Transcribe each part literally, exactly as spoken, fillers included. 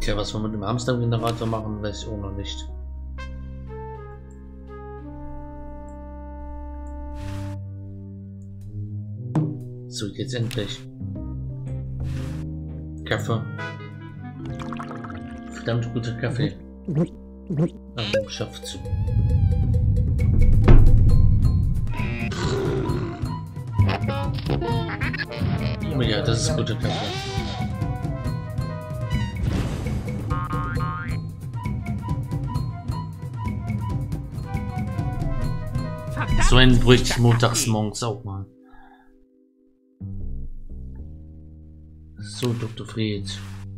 Tja, was wir mit dem Hamstergenerator machen, weiß ich auch noch nicht. So, jetzt endlich. Kaffee. Verdammt guter Kaffee. Ähm, schafft zu. Oh ja, das ist guter Kaffee. So ein Brötchen montags morgens auch mal. So, Doktor Fried.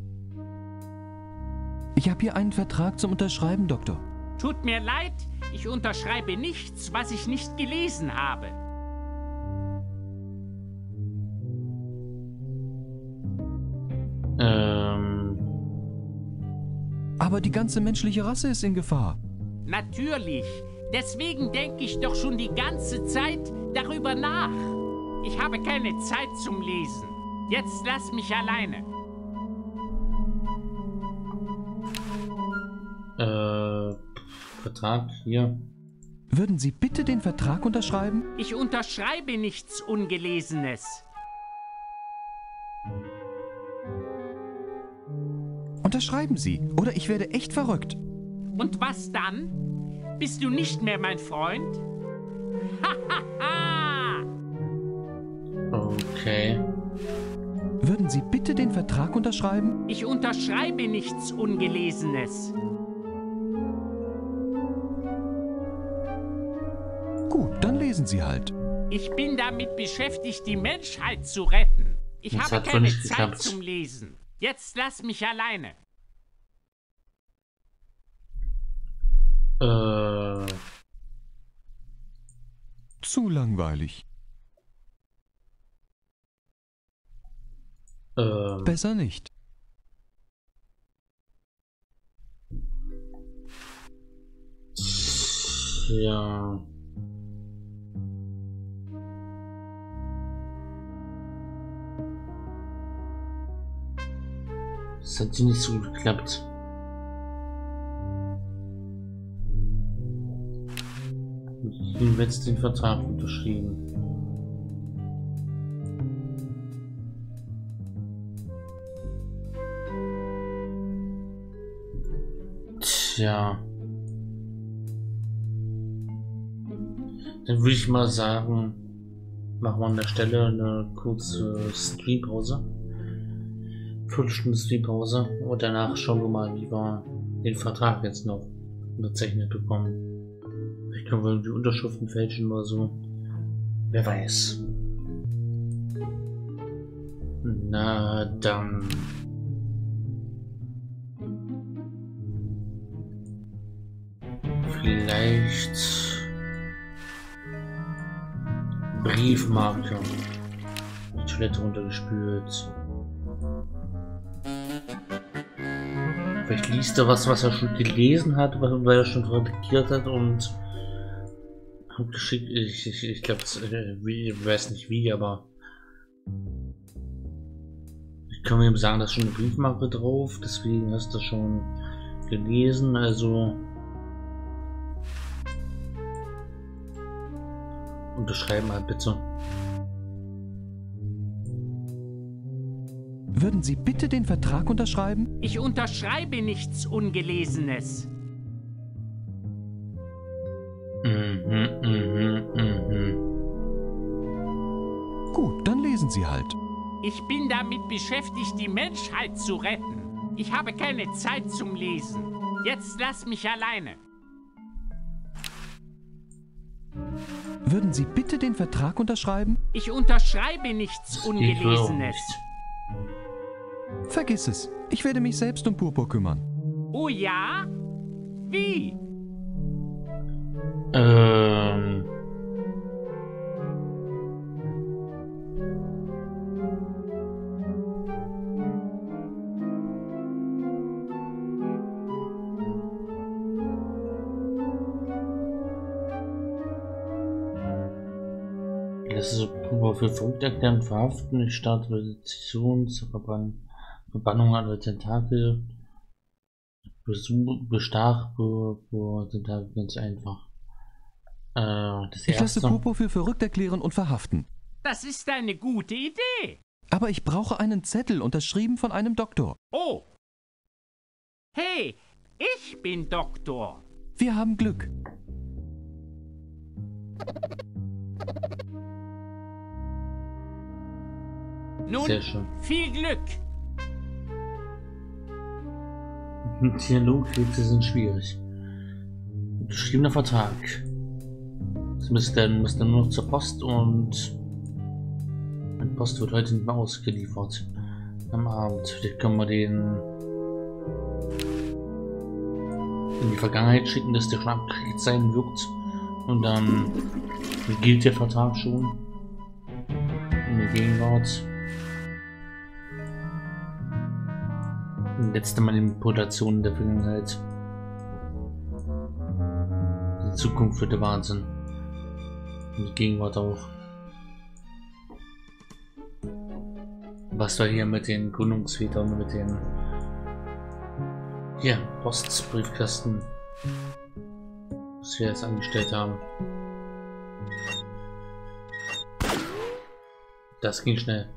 Ich habe hier einen Vertrag zum Unterschreiben, Doktor. Tut mir leid, ich unterschreibe nichts, was ich nicht gelesen habe. Ähm. Aber die ganze menschliche Rasse ist in Gefahr. Natürlich. Deswegen denke ich doch schon die ganze Zeit darüber nach. Ich habe keine Zeit zum Lesen. Jetzt lass mich alleine. Äh, Vertrag hier. Würden Sie bitte den Vertrag unterschreiben? Ich unterschreibe nichts Ungelesenes. Unterschreiben Sie, oder ich werde echt verrückt. Und was dann? Bist du nicht mehr mein Freund? Hahaha! Okay. Würden Sie bitte den Vertrag unterschreiben? Ich unterschreibe nichts Ungelesenes. Gut, dann lesen Sie halt. Ich bin damit beschäftigt, die Menschheit zu retten. Ich Das habe hat wohl keine nicht Zeit geklappt. zum Lesen. Jetzt lass mich alleine. Äh. Zu langweilig. Ähm. Besser nicht. Ja. Das hat nicht so gut geklappt. Ich habe jetzt den Vertrag unterschrieben. Tja. Dann würde ich mal sagen, machen wir an der Stelle eine kurze Streampause. Viertelstunde Streampause. Und danach schauen wir mal, wie wir den Vertrag jetzt noch unterzeichnet bekommen. Vielleicht können wir die Unterschriften fälschen oder so. Wer weiß. Na dann. Vielleicht Briefmarke. Die Toilette runtergespült. Vielleicht liest er was, was er schon gelesen hat, weil er schon redigiert hat und hat geschickt. Ich, ich, ich glaube, ich weiß nicht wie, aber ich kann mir eben sagen, da ist schon eine Briefmarke drauf, deswegen hast du schon gelesen, also unterschreiben halt bitte. Würden Sie bitte den Vertrag unterschreiben? Ich unterschreibe nichts Ungelesenes. Mhm, mhm, mhm. Gut, dann lesen Sie halt. Ich bin damit beschäftigt, die Menschheit zu retten. Ich habe keine Zeit zum Lesen. Jetzt lass mich alleine. Würden Sie bitte den Vertrag unterschreiben? Ich unterschreibe nichts geht wohl auch Ungelesenes. nicht. Vergiss es. Ich werde mich selbst um Purpur kümmern. Oh ja? Wie? Ähm. Das ist Purpur für verrückt erklären, verhaften, ich starte Petition zur Verbann Verbannung aller Tentakel. Besuch, bestach, be, be, sind halt ganz einfach. Äh, das Ich lasse erste. Popo für verrückt erklären und verhaften. Das ist eine gute Idee. Aber ich brauche einen Zettel, unterschrieben von einem Doktor. Oh. Hey, ich bin Doktor. Wir haben Glück. Nun, Sehr schön. viel Glück. Dialogwitze sind schwierig. Unterschriebener Vertrag. Es müsste dann, müsste dann nur noch zur Post und meine Post wird heute nicht mehr ausgeliefert. Am Abend. Vielleicht können wir den in die Vergangenheit schicken, dass der schon abgekriegt sein wird. Und dann gilt der Vertrag schon. In der Gegenwart. Letzte Manipulation der Vergangenheit. Die Zukunft wird der Wahnsinn. Und die Gegenwart auch. Was war hier mit den Gründungsvätern und mit den hier Postbriefkasten, was wir jetzt angestellt haben. Das ging schnell.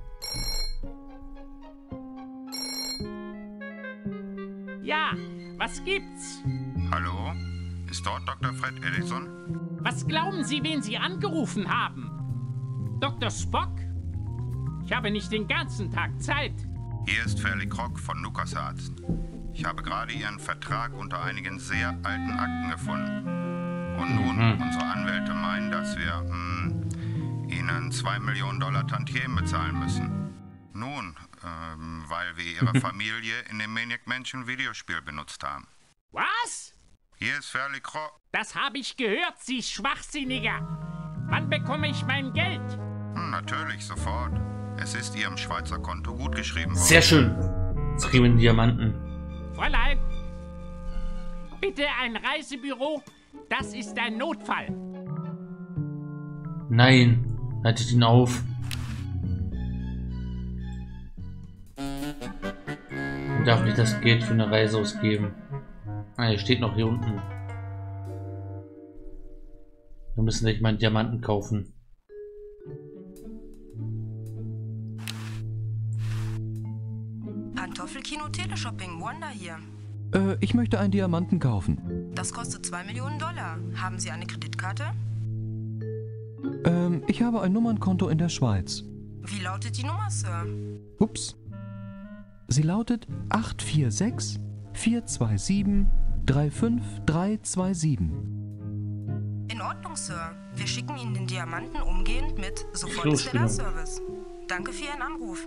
Ja, was gibt's? Hallo? Ist dort Doktor Fred Ellison? Was glauben Sie, wen Sie angerufen haben? Doktor Spock? Ich habe nicht den ganzen Tag Zeit. Hier ist Fairly Croc von Lukas Arzt. Ich habe gerade Ihren Vertrag unter einigen sehr alten Akten gefunden. Und nun, Mhm. unsere Anwälte meinen, dass wir hm, Ihnen zwei Millionen Dollar Tantiemen bezahlen müssen. Nun, ähm, weil wir Ihre Familie in dem Maniac Mansion Videospiel benutzt haben. Was? Hier ist Fairly Croc. Das habe ich gehört, Sie Schwachsinniger. Wann bekomme ich mein Geld? Hm, natürlich, sofort. Es ist Ihrem Schweizer Konto gutgeschrieben worden. Sehr schön. Skriven Diamanten. Fräulein, bitte ein Reisebüro. Das ist ein Notfall. Nein, haltet ihn auf. Ich darf nicht das Geld für eine Reise ausgeben. Ah, er steht noch hier unten. Wir müssen nicht mal einen Diamanten kaufen. Pantoffelkino Teleshopping, Wanda hier. Äh, ich möchte einen Diamanten kaufen. Das kostet zwei Millionen Dollar. Haben Sie eine Kreditkarte? Ähm, ich habe ein Nummernkonto in der Schweiz. Wie lautet die Nummer, Sir? Ups. Sie lautet acht vier sechs, vier zwei sieben, drei fünf drei zwei sieben. In Ordnung, Sir. Wir schicken Ihnen den Diamanten umgehend mit sofort Klospülung. Service. Danke für Ihren Anruf.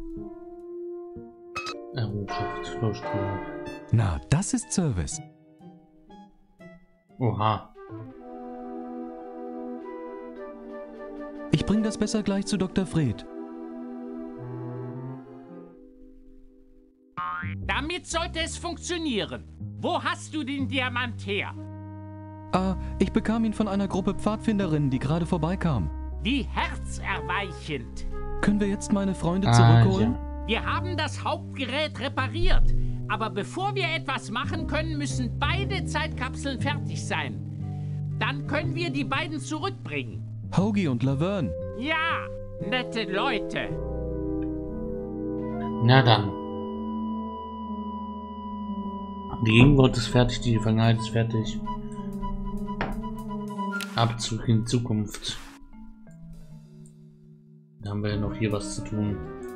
Errungenschaft, Klospülung. Na, das ist Service. Oha. Ich bringe das besser gleich zu Doktor Fred. Damit sollte es funktionieren. Wo hast du den Diamant her? Ah, ich bekam ihn von einer Gruppe Pfadfinderinnen, die gerade vorbeikam. Wie herzerweichend. Können wir jetzt meine Freunde Ah, zurückholen? ja. Wir haben das Hauptgerät repariert. Aber bevor wir etwas machen können, müssen beide Zeitkapseln fertig sein. Dann können wir die beiden zurückbringen. Hoagie und Laverne. Ja, nette Leute. Na dann. Die Gegenwart ist fertig, die Vergangenheit ist fertig. Ab zurück in die Zukunft. Da haben wir ja noch hier was zu tun.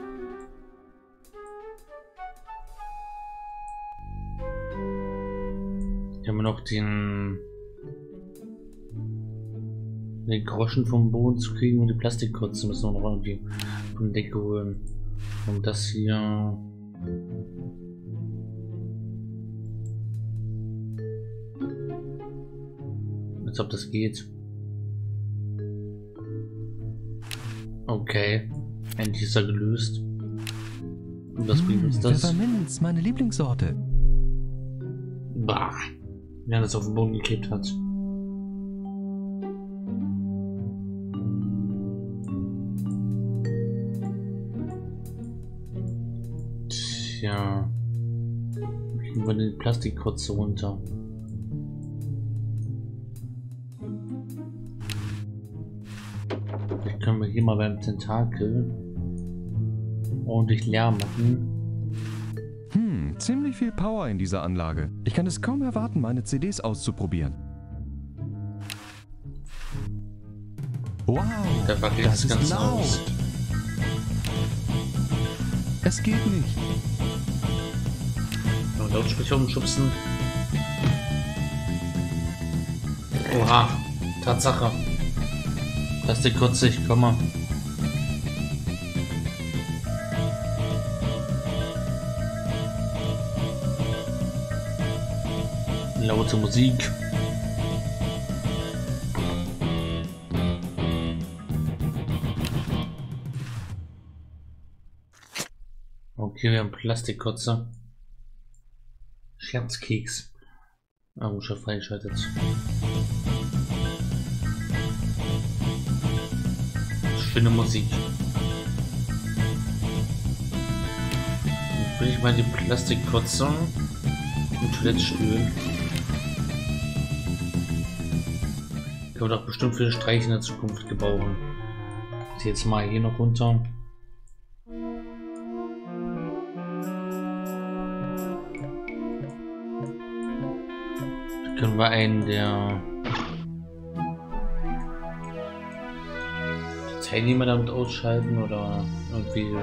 Hier haben wir noch den den Groschen vom Boden zu kriegen und die Plastikkotze müssen wir noch irgendwie von der Decke holen. Und das hier. Als ob das geht. Okay. Endlich ist er gelöst. Und was bringt uns das? Pfefferminz, meine Lieblingssorte. Bah. Wer das auf den Boden geklebt hat. Tja. Kriegen wir die Plastikkotze runter. Vielleicht können wir hier mal beim Tentakel ordentlich Lärm machen. Hm, ziemlich viel Power in dieser Anlage. Ich kann es kaum erwarten, meine C Ds auszuprobieren. Wow, Da wackelt das das ist Ganze laut. aus. Es geht nicht. Noch Lautsprecher umschubsen. Oha, Tatsache. Plastikkotze, ich komme. Laute Musik. Okay, wir haben Plastikkotze. Scherzkeks. Ah, schon freigeschaltet. Schöne Musik. Dann will ich mal die Plastikkotze und Toilettenstühlen. Kann man doch bestimmt für Streiche in der Zukunft gebrauchen. Ich jetzt mal hier noch runter. Können wir einen der die Teilnehmer damit ausschalten oder irgendwie,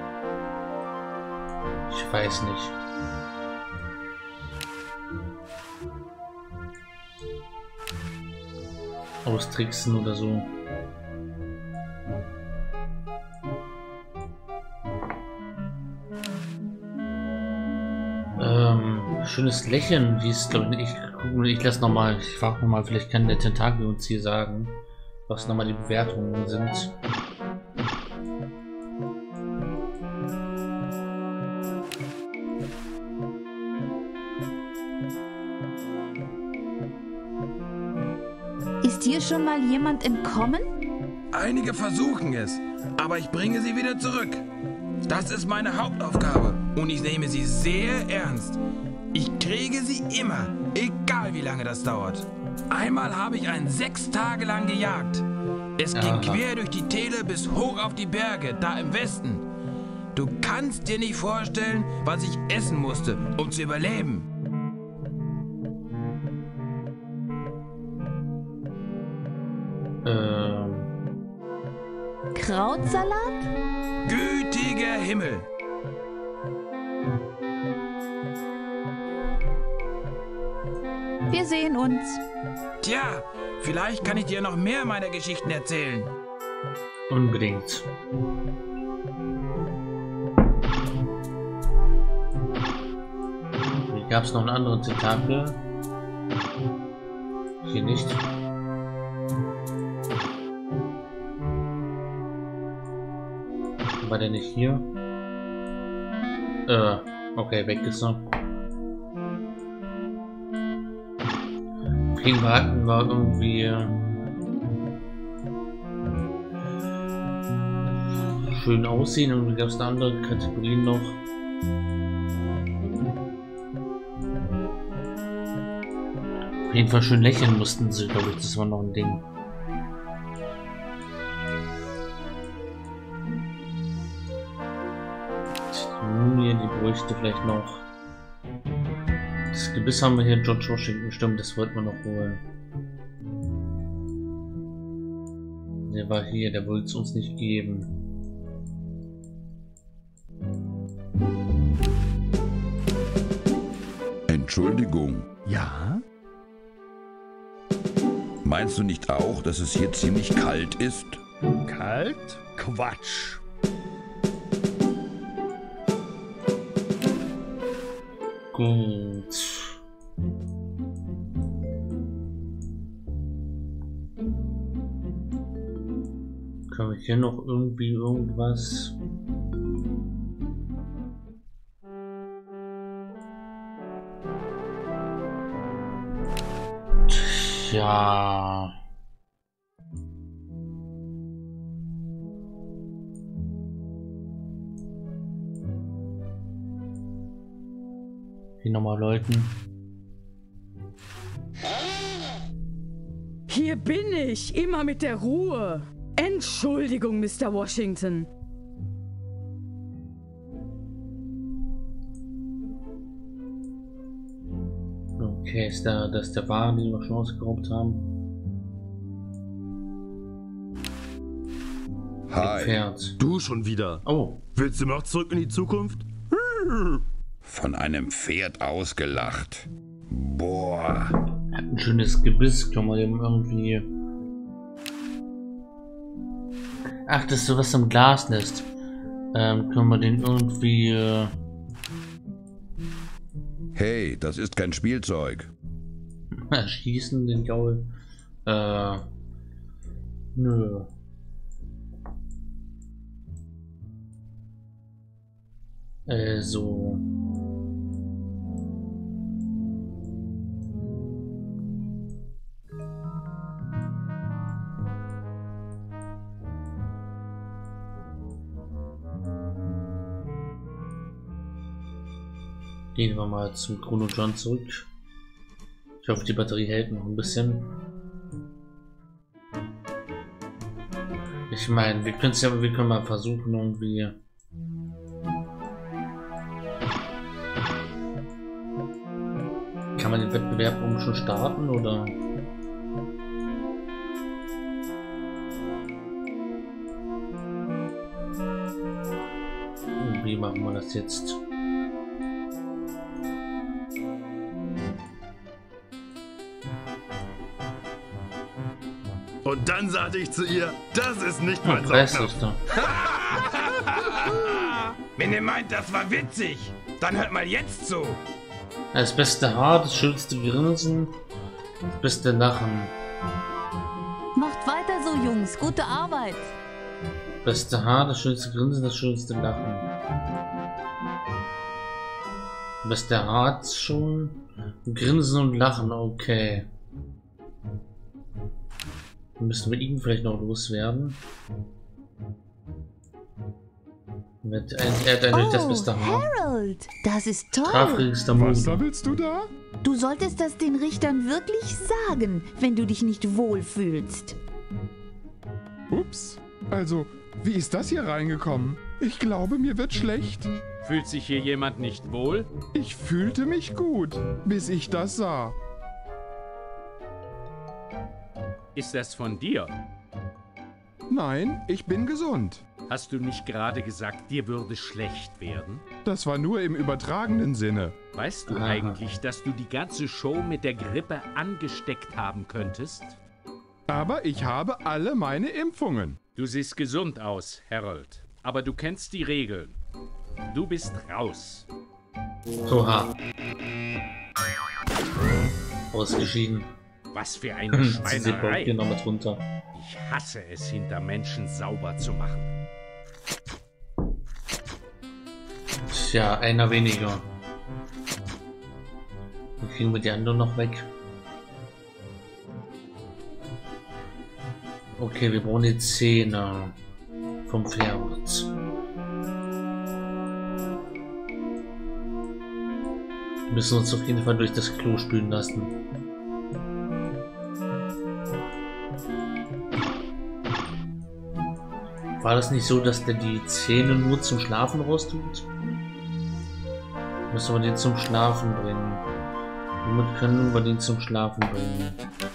ich weiß nicht. Austricksen oder so. Ähm, schönes Lächeln, wie es glaube ich, ich, ich lasse nochmal, ich frage nochmal, vielleicht kann der Tentakel uns hier sagen, was nochmal die Bewertungen sind. Ist hier schon mal jemand entkommen? Einige versuchen es, aber ich bringe sie wieder zurück. Das ist meine Hauptaufgabe und ich nehme sie sehr ernst. Ich kriege sie immer, egal wie lange das dauert. Einmal habe ich einen sechs Tage lang gejagt. Es ging Aha. quer durch die Täler bis hoch auf die Berge, da im Westen. Du kannst dir nicht vorstellen, was ich essen musste, um zu überleben. Ähm, Krautsalat? Gütiger Himmel! Wir sehen uns. Tja, vielleicht kann ich dir noch mehr meiner Geschichten erzählen. unbedingt. Hier gab es noch einen anderen Tentakel. Hier nicht. War der nicht hier? Äh, okay, weg ist er. Privaten war irgendwie äh, schön aussehen und gab es eine andere Kategorie noch. Auf jeden Fall schön lächeln mussten sie, glaube ich, das war noch ein Ding. Die die bräuchte vielleicht noch. Das Gebiss haben wir hier, George Washington, stimmt, das wollten wir noch holen. Der war hier, der wollte es uns nicht geben. Entschuldigung, Ja? meinst du nicht auch, dass es hier ziemlich kalt ist? Kalt? Quatsch. Gut. Können wir hier noch irgendwie irgendwas? Tja. Hier nochmal läuten. Hier bin ich, immer mit der Ruhe. Entschuldigung, Mister Washington. Okay, ist da, das ist der Wagen, den wir schon ausgeraubt haben. Hi. Pferd. Du schon wieder. Oh. Willst du noch zurück in die Zukunft? Von einem Pferd ausgelacht. Boah. Hat ein schönes Gebiss, können wir dem irgendwie... Ach, das ist sowas im Glasnest. Ähm, können wir den irgendwie... Äh Hey, das ist kein Spielzeug. erschießen, den Gaul? Äh... Nö. Äh, so... Gehen wir mal zum Chrono John zurück. Ich hoffe, die Batterie hält noch ein bisschen. Ich meine, wir können es ja, wir können mal versuchen irgendwie. Kann man den Wettbewerb um schon starten oder? Wie machen wir das jetzt? Und dann sagte ich zu ihr, das ist nicht mein Oh, Saugnapf. Wenn ihr meint, das war witzig, dann hört mal jetzt zu. Das beste Haar, das schönste Grinsen, das beste Lachen. Macht weiter so, Jungs. Gute Arbeit. Beste Haar, das schönste Grinsen, das schönste Lachen. Beste Haar hat's schon. Grinsen und Lachen, okay. Müssen wir ihn vielleicht noch loswerden? Mit, er hat eigentlich Oh, das beste Haar. Harold, das ist toll. Trafrigster Was Mond. willst du da? Du solltest das den Richtern wirklich sagen, wenn du dich nicht wohlfühlst. Ups. Also, wie ist das hier reingekommen? Ich glaube, mir wird schlecht. Fühlt sich hier jemand nicht wohl? Ich fühlte mich gut, bis ich das sah. Ist das von dir? Nein, ich bin gesund. Hast du nicht gerade gesagt, dir würde schlecht werden? Das war nur im übertragenen Sinne. Weißt du Aha. eigentlich, dass du die ganze Show mit der Grippe angesteckt haben könntest? Aber ich habe alle meine Impfungen. Du siehst gesund aus, Harold. Aber du kennst die Regeln. Du bist raus. Oha. Ausgeschieden. Was für eine Diese Schweinerei. Bock noch mit runter. Ich hasse es, hinter Menschen sauber zu machen. Tja, einer weniger. Dann kriegen wir die anderen noch weg. Okay, wir brauchen die Zähne vom Pferd. Wir müssen uns auf jeden Fall durch das Klo spülen lassen. War das nicht so, dass der die Zähne nur zum Schlafen raustut? Müssen wir den zum Schlafen bringen. Womit können wir den zum Schlafen bringen?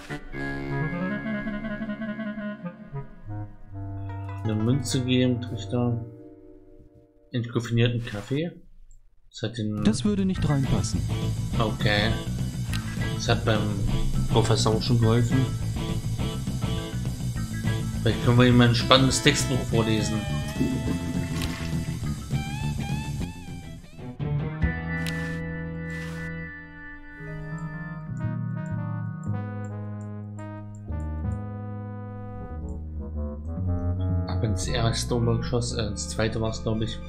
Eine Münze geben, Trichter. Entkoffinierten Kaffee. Das hat den. Das würde nicht reinpassen. Okay. Das hat beim Professor auch schon geholfen. Vielleicht können wir ihm ein spannendes Textbuch vorlesen. Ab ins erste Obergeschoss, äh, ins zweite war es, glaube ich.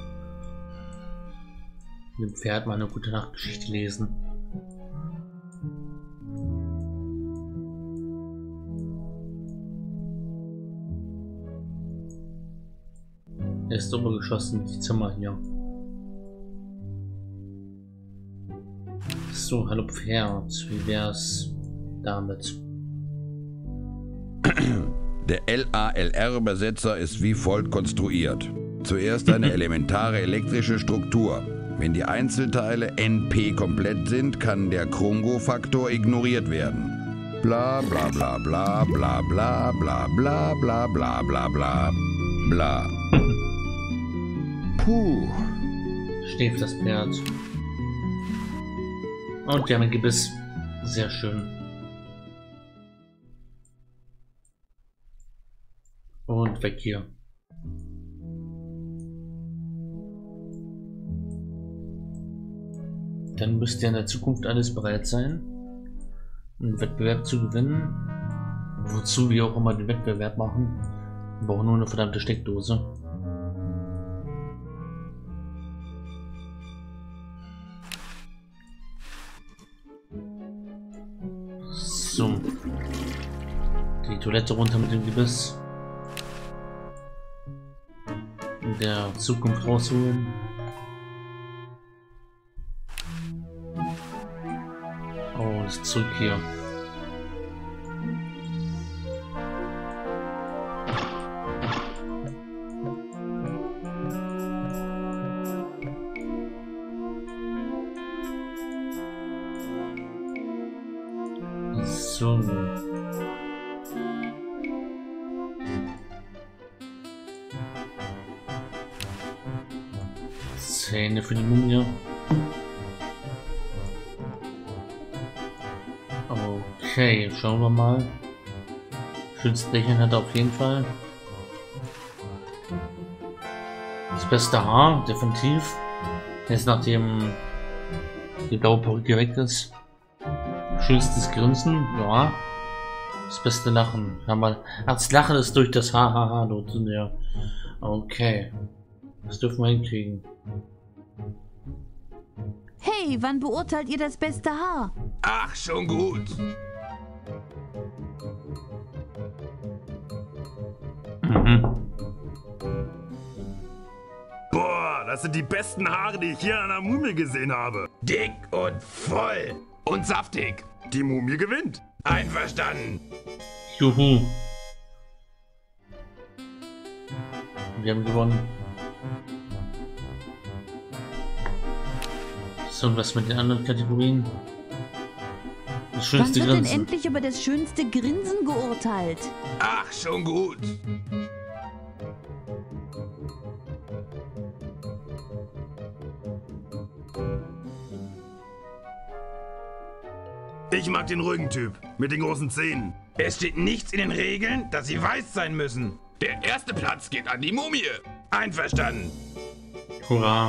Mit dem Pferd mal eine gute Nachtgeschichte lesen. Erste Obergeschoss sind die Zimmer hier. So, hallo Pferd, wie wär's damit? Der L A L R-Übersetzer ist wie folgt konstruiert. Zuerst eine elementare elektrische Struktur. Wenn die Einzelteile N P komplett sind, kann der Krongo-Faktor ignoriert werden. Bla bla bla bla bla bla bla bla bla bla bla bla bla. Puh. Schläft das Pferd. Und wir haben ein Gebiss. Sehr schön. Und weg hier. Dann müsste ja in der Zukunft alles bereit sein, einen Wettbewerb zu gewinnen. Wozu wir auch immer den Wettbewerb machen. Wir brauchen nur eine verdammte Steckdose. So. Die Toilette runter mit dem Gebiss. In der Zukunft rausholen. Oh, ist zurück hier. So. Zähne für die Mumie. Okay, schauen wir mal. Schönes Lächeln hat er auf jeden Fall. Das beste Haar, definitiv. Jetzt nachdem die blaue Perücke weg ist. Schönstes Grinsen, ja. Das beste Lachen. Haben wir. Ach, das Lachen ist durch das Hahaha dort sind ja. Okay. Das dürfen wir hinkriegen. Hey, wann beurteilt ihr das beste Haar? Ach, schon gut. Mhm. Boah, das sind die besten Haare, die ich hier an einer Mumie gesehen habe. Dick und voll. Und saftig. Die Mumie gewinnt. Einverstanden. Juhu. Wir haben gewonnen. So, und was mit den anderen Kategorien? Das schönste Wann wird Grinsen. denn endlich über das schönste Grinsen geurteilt? Ach, schon gut. Ich mag den ruhigen Typ mit den großen Zähnen. Es steht nichts in den Regeln, dass sie weiß sein müssen. Der erste Platz geht an die Mumie. Einverstanden. Hurra.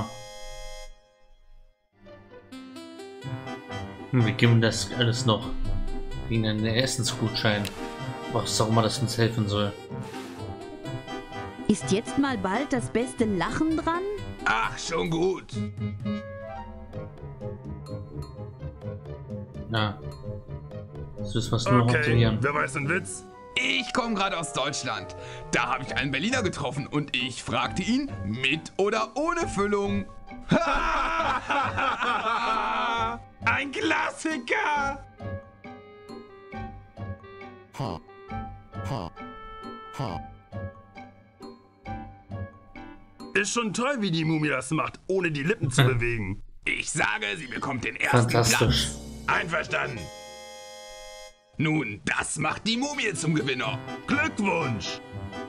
Wir geben das alles noch gegen einen Essensgutschein. Was auch immer das uns helfen soll. Ist jetzt mal bald das beste Lachen dran? Ach, schon gut. Na. Das ist was nur Okay, aktivieren. wer weiß einen Witz? Ich komme gerade aus Deutschland. Da habe ich einen Berliner getroffen und ich fragte ihn, mit oder ohne Füllung. Ein Klassiker! Ha. Ha. Ha. Ist schon toll, wie die Mumie das macht, ohne die Lippen zu bewegen. Ich sage, sie bekommt den ersten Fantastisch. Platz. Einverstanden. Nun, das macht die Mumie zum Gewinner. Glückwunsch!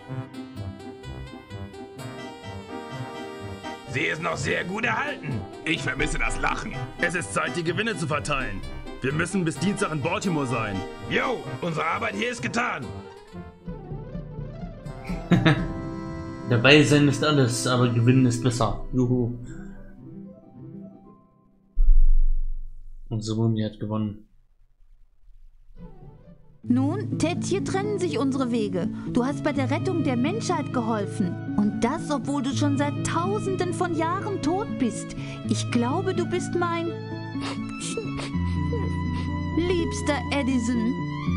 Sie ist noch sehr gut erhalten. Ich vermisse das Lachen. Es ist Zeit, die Gewinne zu verteilen. Wir müssen bis Dienstag in Baltimore sein. Jo, unsere Arbeit hier ist getan. Dabei sein ist alles, aber gewinnen ist besser. Juhu. Unsere Mumie hat gewonnen. Nun, Ted, hier trennen sich unsere Wege. Du hast bei der Rettung der Menschheit geholfen. Und das, obwohl du schon seit Tausenden von Jahren tot bist. Ich glaube, du bist mein... liebster Edison.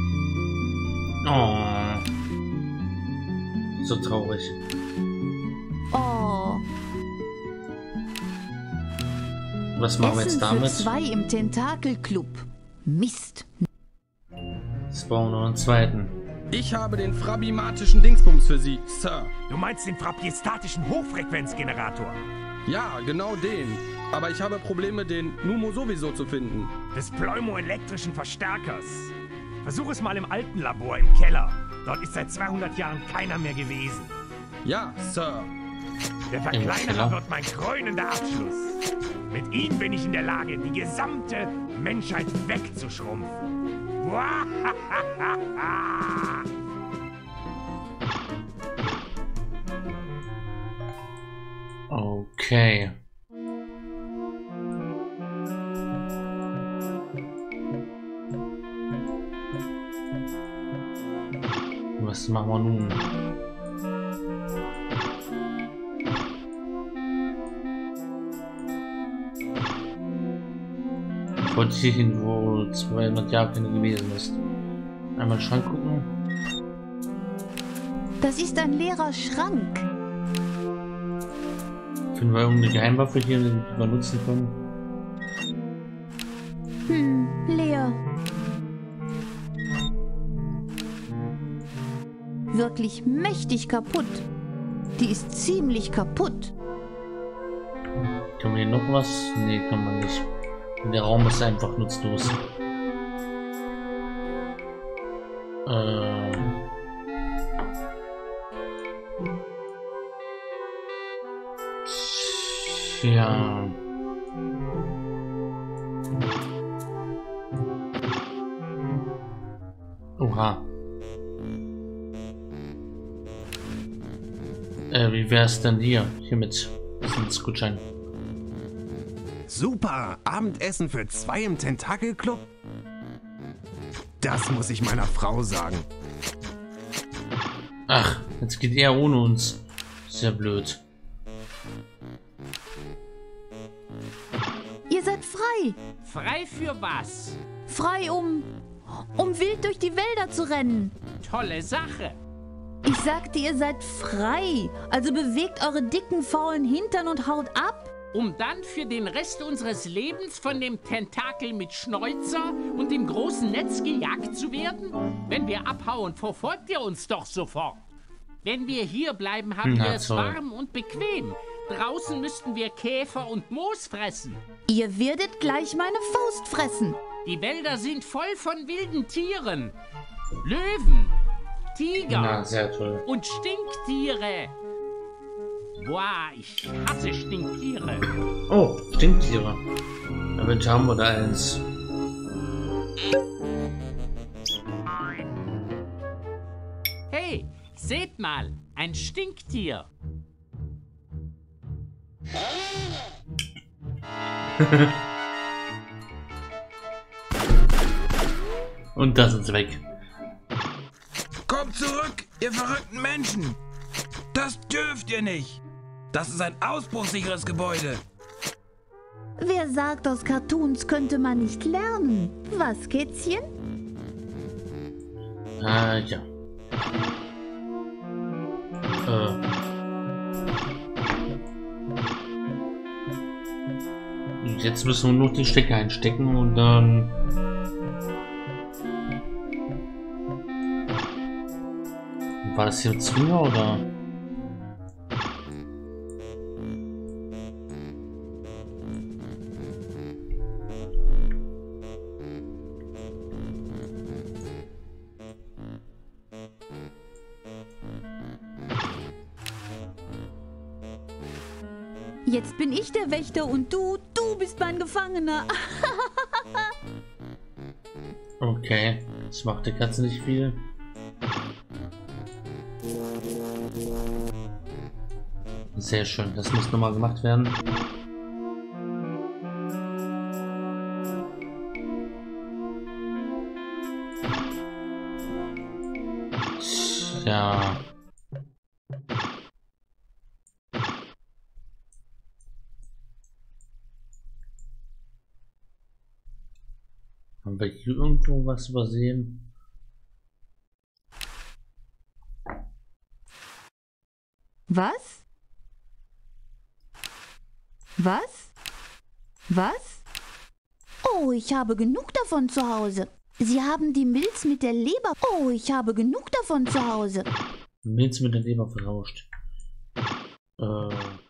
Oh. So traurig. Oh. Was machen wir Essen jetzt damit? für zwei im Tentakelclub. Mist. Jetzt brauchen wir noch einen zweiten. Ich habe den frabimatischen Dingsbums für Sie, Sir. Du meinst den frappiestatischen Hochfrequenzgenerator? Ja, genau den. Aber ich habe Probleme, den Numo sowieso zu finden. Des pneumoelektrischen Verstärkers. Versuch es mal im alten Labor im Keller. Dort ist seit zweihundert Jahren keiner mehr gewesen. Ja, Sir. Der Verkleinerer wird mein krönender Abschluss. Mit ihm bin ich in der Lage, die gesamte Menschheit wegzuschrumpfen. Okay. Was machen wir nun? Ich wollte hier hin, wo zweihundert Jahre keine gewesen ist. Einmal in den Schrank gucken. Das ist ein leerer Schrank. Finden wir irgendeine Geheimwaffe hier, die wir nutzen können? Hm, leer. Wirklich mächtig kaputt. Die ist ziemlich kaputt. Können wir hier noch was? Nee, kann man nicht. Der Raum ist einfach nutzlos. Äh. Ja. Oha. Äh, wie wär's denn hier? Hiermit. Das ist ein Gutschein. Super! Abendessen für zwei im Tentakelclub? Das muss ich meiner Frau sagen. Ach, jetzt geht er ohne uns. Sehr blöd. Ihr seid frei. Frei für was? Frei, um... um wild durch die Wälder zu rennen. Tolle Sache. Ich sagte, ihr seid frei. Also bewegt eure dicken, faulen Hintern und haut ab. Um dann für den Rest unseres Lebens von dem Tentakel mit Schnäuzer und dem großen Netz gejagt zu werden? Wenn wir abhauen, verfolgt ihr uns doch sofort. Wenn wir hier bleiben, haben Na, wir es toll. warm und bequem. Draußen müssten wir Käfer und Moos fressen. Ihr werdet gleich meine Faust fressen. Die Wälder sind voll von wilden Tieren. Löwen, Tiger Na, sehr toll. und Stinktiere. Boah, ich hasse Stinktiere. Oh, Stinktiere. Aber jetzt haben wir da eins. Hey, seht mal, ein Stinktier. Und das ist weg. Kommt zurück, ihr verrückten Menschen! Das dürft ihr nicht! Das ist ein ausbruchssicheres Gebäude! Wer sagt, aus Cartoons könnte man nicht lernen? Was, Kätzchen? Ah, ja. Äh. Jetzt müssen wir nur die Stecker einstecken und dann... War das hier ein Zwinger oder? Jetzt bin ich der Wächter und du, du bist mein Gefangener. Okay, das macht die Katze nicht viel. Sehr schön, das muss nochmal gemacht werden. Ja. Haben wir hier irgendwo was übersehen? Was? Was? Was? Oh, ich habe genug davon zu Hause. Sie haben die Milz mit der Leber. Oh, ich habe genug davon zu Hause. Milz mit der Leber vertauscht. Äh...